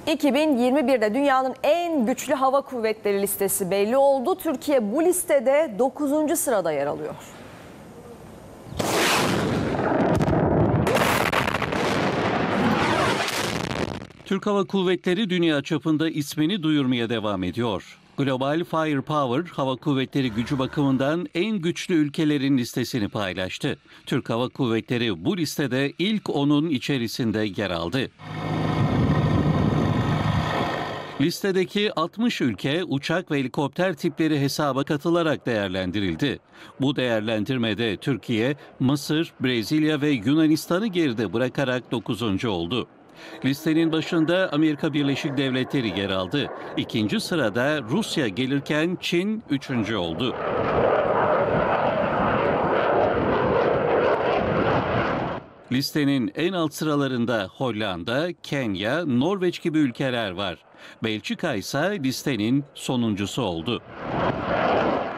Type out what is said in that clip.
2021'de dünyanın en güçlü hava kuvvetleri listesi belli oldu. Türkiye bu listede 9. sırada yer alıyor. Türk Hava Kuvvetleri dünya çapında ismini duyurmaya devam ediyor. Global Firepower Hava Kuvvetleri gücü bakımından en güçlü ülkelerin listesini paylaştı. Türk Hava Kuvvetleri bu listede ilk 10'un içerisinde yer aldı. Listedeki 60 ülke uçak ve helikopter tipleri hesaba katılarak değerlendirildi. Bu değerlendirmede Türkiye, Mısır, Brezilya ve Yunanistan'ı geride bırakarak 9. oldu. Listenin başında Amerika Birleşik Devletleri yer aldı. İkinci sırada Rusya gelirken Çin 3. oldu. Listenin en alt sıralarında Hollanda, Kenya, Norveç gibi ülkeler var. Belçika ise listenin sonuncusu oldu.